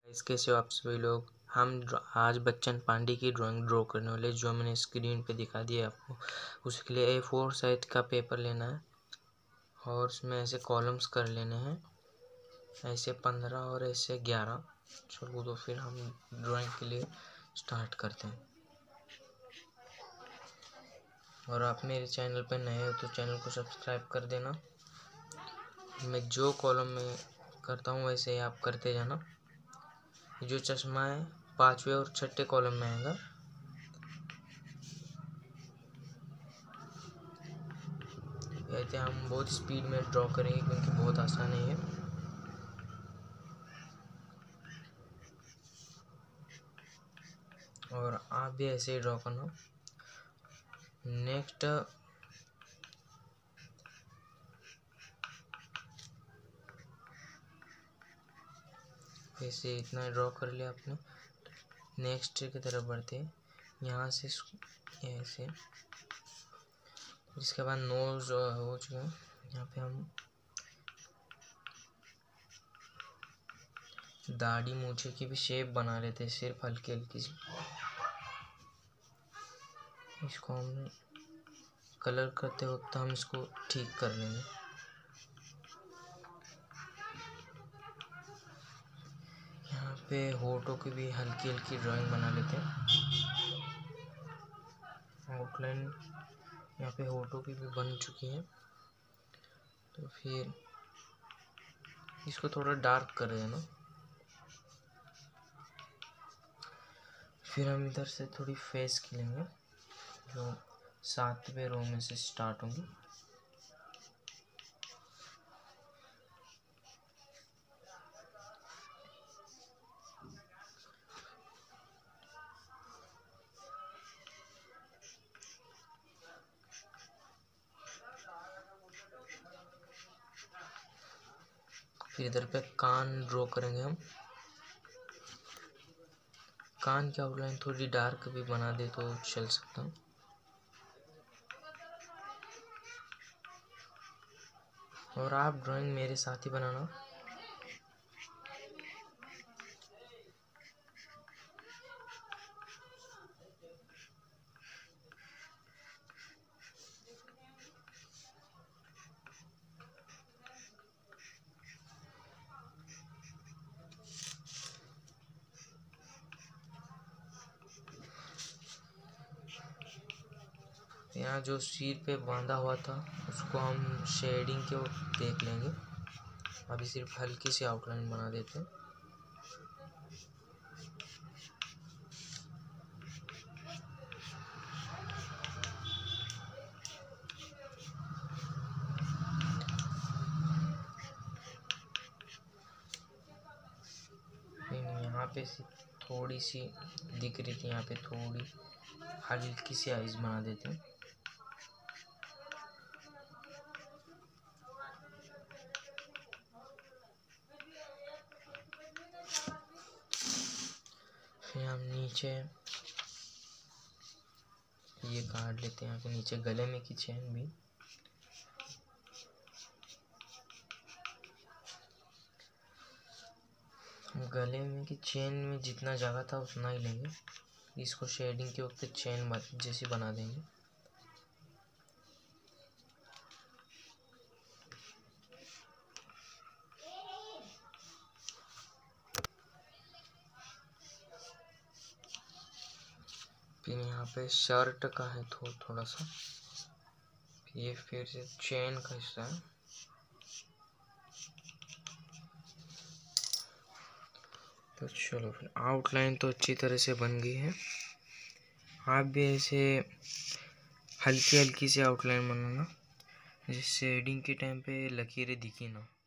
कैसे हो आप सभी लोग। हम आज बच्चन पांडे की ड्राइंग ड्रॉ करने वाले, जो मैंने स्क्रीन पे दिखा दिया आपको। उसके लिए A4 साइज का पेपर लेना है और उसमें ऐसे कॉलम्स कर लेने हैं, ऐसे 15 और ऐसे 11। चलो तो फिर हम ड्राइंग के लिए स्टार्ट करते हैं। और आप मेरे चैनल पर नए हो तो चैनल को सब्सक्राइब कर देना। मैं जो कॉलम में करता हूँ वैसे ही आप करते जाना। जो चश्मा है 5वें और 6ठे कॉलम में आएगा। ऐसे हम बहुत स्पीड में ड्रॉ करेंगे क्योंकि बहुत आसान है ये। और आप भी ऐसे ही ड्रॉ करना। नेक्स्ट ऐसे इतना ड्रॉ कर लिया आपने। नेक्स्ट की तरफ बढ़ते हैं, यहाँ से ऐसे। इसके बाद नोज हो चुका है। यहाँ पे हम दाढ़ी मूछे की भी शेप बना लेते हैं, सिर्फ हल्की हल्की सी। इसको हम कलर करते वक्त हम इसको ठीक कर लेंगे। यहाँ पे होठों की भी हल्की हल्की ड्राइंग बना लेते हैं। आउटलाइन यहाँ पे होठों की भी बन चुकी है, तो फिर इसको थोड़ा डार्क कर देना। फिर हम इधर से थोड़ी फेस की लेंगे, जो 7वें रो में से स्टार्ट होंगी। फिर इधर पे कान ड्रॉ करेंगे हम। कान की आउटलाइन थोड़ी डार्क भी बना दे तो चल सकता है। और आप ड्राइंग मेरे साथ ही बनाना। यहाँ जो सिर पे बांधा हुआ था उसको हम शेडिंग के वक्त देख लेंगे। अभी सिर्फ हल्की सी आउटलाइन बना देते हैं। यहाँ पे थोड़ी सी दिख रही थी, यहाँ पे थोड़ी हल्की सी आइज बना देते हैं। फिर हम नीचे ये काट लेते हैं। यहाँ पे नीचे गले में की चेन भी गले में की चेन में जितना जगह था उतना ही लेंगे। इसको शेडिंग के वक्त चेन जैसी बना देंगे। फिर यहाँ पे शर्ट का है थोड़ा सा, ये फिर से चेन का हिस्सा है। तो चलो फिर आउटलाइन तो अच्छी तरह से बन गई है। आप भी ऐसे हल्की हल्की सी आउटलाइन बनाना, जिससे शेडिंग के टाइम पे लकीरें दिखी ना।